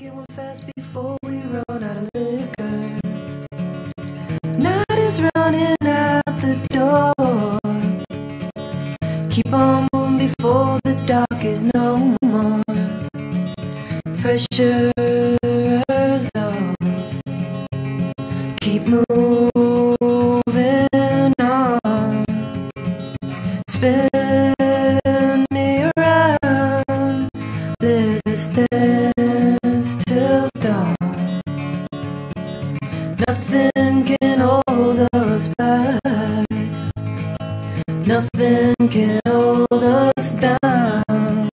get one fast before we run out of liquor. Night is running out the door. Keep on moving before the dark is no more. Pressure's off. Keep moving on. Spin me around. Let's dance till dawn. Nothing can hold us back. Nothing can hold us down.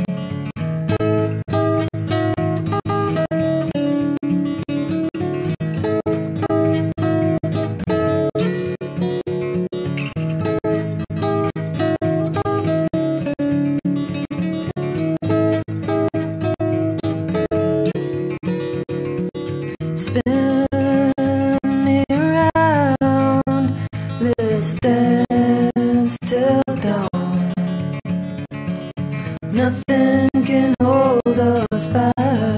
Spin me around. Let's dance till dawn. Nothing can hold us back.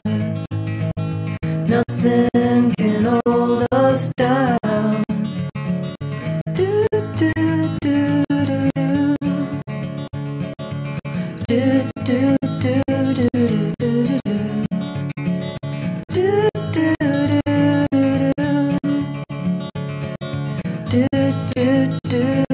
Nothing can hold us down. Do do do do do do do do do do do. Do do do do do do do.